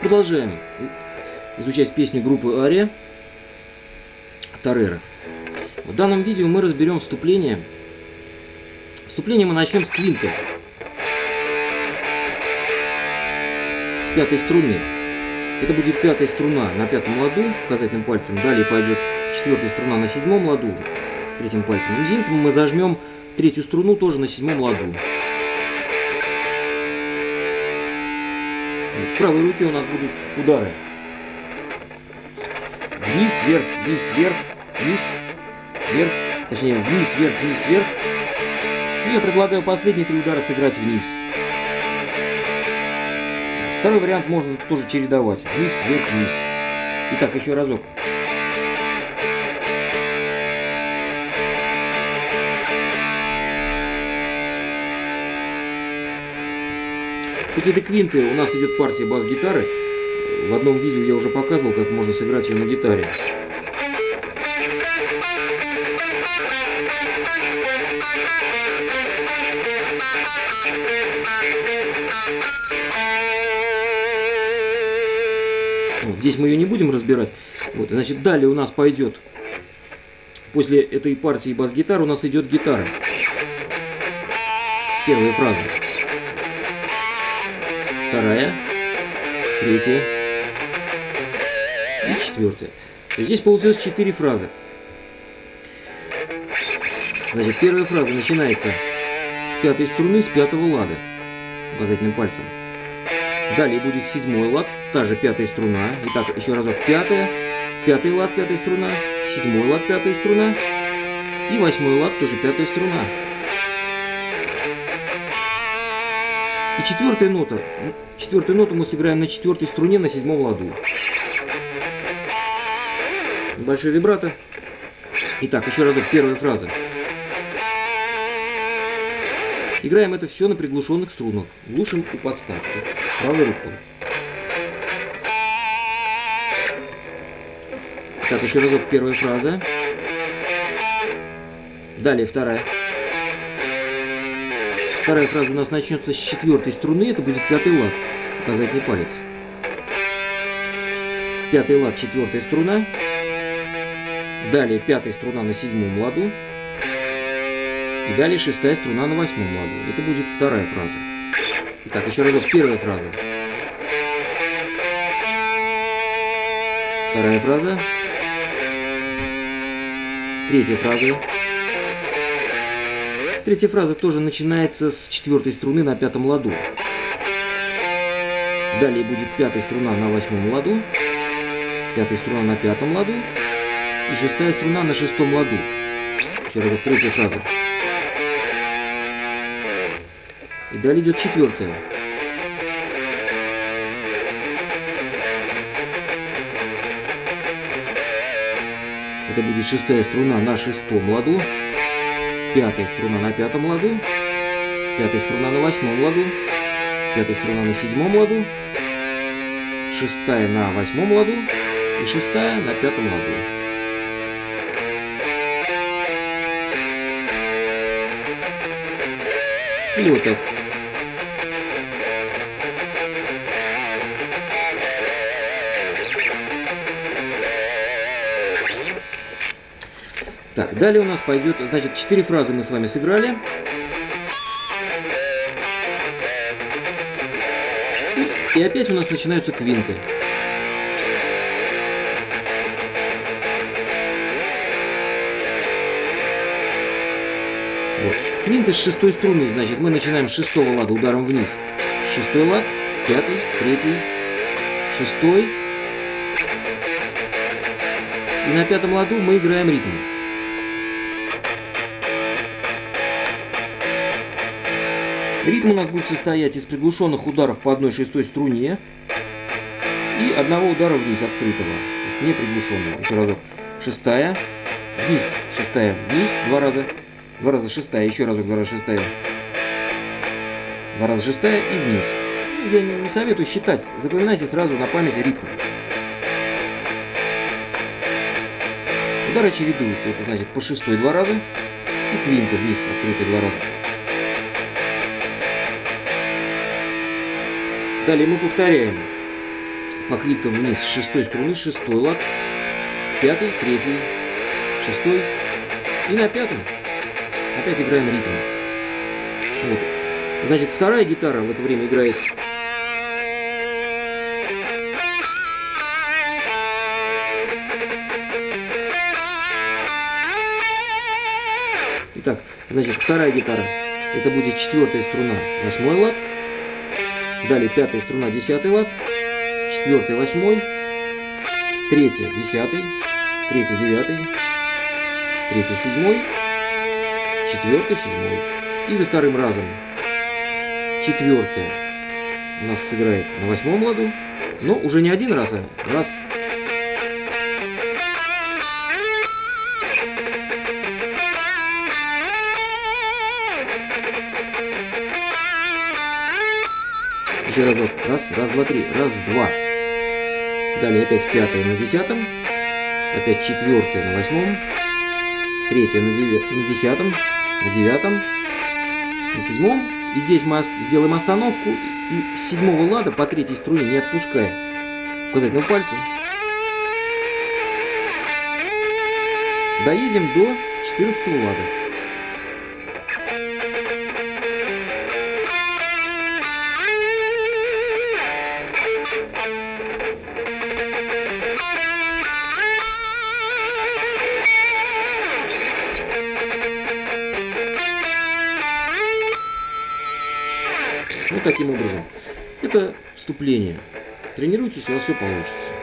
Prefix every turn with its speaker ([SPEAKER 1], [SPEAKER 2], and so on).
[SPEAKER 1] Продолжаем изучать песню группы Ария Торрера. В данном видео мы разберем вступление. Вступление мы начнем с квинты, с пятой струны. Это будет пятая струна на пятом ладу указательным пальцем. Далее пойдет четвертая струна на седьмом ладу третьим пальцем. И мизинцем мы зажмем третью струну тоже на седьмом ладу. В правой руке у нас будут удары. Вниз, вверх, вниз, вверх, вниз, вверх. Точнее, вниз, вверх, вниз, вверх. И я предлагаю последние три удара сыграть вниз. Второй вариант можно тоже чередовать. Вниз, вверх, вниз. Итак, еще разок. После этой квинты у нас идет партия бас-гитары. В одном видео я уже показывал, как можно сыграть ее на гитаре. Вот, здесь мы ее не будем разбирать. Вот, значит, далее у нас пойдет, после этой партии бас-гитары у нас идет гитара. Первая фраза. Вторая, третья и четвертая. Здесь получилось 4 фразы. Значит, первая фраза начинается с пятой струны, с пятого лада указательным пальцем. Далее будет седьмой лад, та же пятая струна. Итак, еще разок. Пятый лад, пятая струна, седьмой лад, пятая струна и восьмой лад, тоже пятая струна. И четвертая нота. Четвертую ноту мы сыграем на четвертой струне на седьмом ладу. Небольшой вибрато. Итак, еще разок. Первая фраза. Играем это все на приглушенных струнах. Глушим у подставки. Правой рукой. Так, еще разок. Первая фраза. Далее вторая. Вторая фраза у нас начнется с четвертой струны, это будет пятый лад, указательный палец. Пятый лад, четвертая струна. Далее пятая струна на седьмом ладу. И далее шестая струна на восьмом ладу. Это будет вторая фраза. Итак, еще разок. Первая фраза. Вторая фраза. Третья фраза. Третья фраза тоже начинается с четвертой струны на пятом ладу. Далее будет пятая струна на восьмом ладу, пятая струна на пятом ладу и шестая струна на шестом ладу. Еще разок, третья фраза. И далее идет четвертая. Это будет шестая струна на шестом ладу. Пятая струна на пятом ладу, пятая струна на восьмом ладу, пятая струна на седьмом ладу, шестая на восьмом ладу и шестая на пятом ладу. Или вот так. Так, далее у нас пойдет, значит, 4 фразы мы с вами сыграли. И опять у нас начинаются квинты. Вот. Квинты с шестой струны, значит, мы начинаем с шестого лада ударом вниз. Шестой лад, пятый, третий, шестой. И на пятом ладу мы играем ритм. Ритм у нас будет состоять из приглушенных ударов по одной шестой струне и одного удара вниз открытого, то есть не приглушенного. Еще разок. Шестая, вниз, шестая, вниз, два раза шестая, еще разок, два раза шестая, два раза шестая и вниз. Я не советую считать, запоминайте сразу на память ритм. Удары чередуются, это значит по шестой два раза и квинты вниз, открытые два раза. Далее мы повторяем по квинтам вниз с 6 струны, 6 лад, 5, 3, 6 и на 5 опять играем ритм. Вот. Значит, вторая гитара в это время играет Итак, значит, вторая гитара, это будет 4-я струна, 8-й лад, далее 5-я струна, 10-й лад, 4-й, 8-й, 3-я, 10-й, 3-я, 9-й, 3-я, 7-й, 4-й, 7-й. И за вторым разом 4-я у нас сыграет на 8-м ладу, но уже не один раз, а раз. Еще разок. Раз, раз, два, три. Раз, два. Далее опять 5-я на 10-м. Опять 4-я на 8-м. 3-я на 10-м. На 9-м. На 7-м. И здесь мы сделаем остановку. И с 7-го лада по 3-й струне, не отпуская указательного пальца, доедем до 14-го лада. Вот таким образом. Это вступление. Тренируйтесь, у вас все получится.